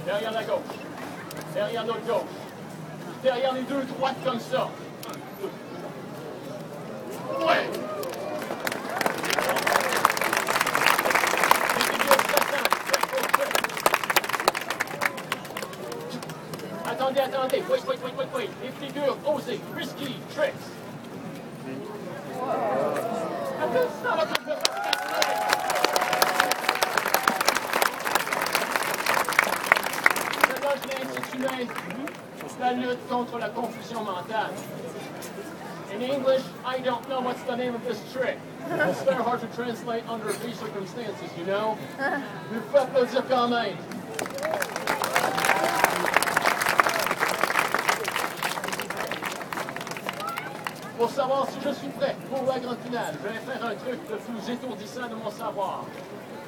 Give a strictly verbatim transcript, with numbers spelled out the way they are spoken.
Derrière la gauche. Derrière notre gauche. Derrière les deux droites comme ça. Ouais! Attendez, attendez. Wait, wait, wait, wait, wait. Les figures osées, risky, tricks. Attends, ça va te faire. Je l'ai intitulé La lutte contre la confusion mentale. In English, I don't know what's the name of this trick. It's very hard to translate under these circumstances, you know? Mais faut applaudir quand même. Pour savoir si je suis prêt pour la grande finale, je vais faire un truc le plus étourdissant de mon savoir.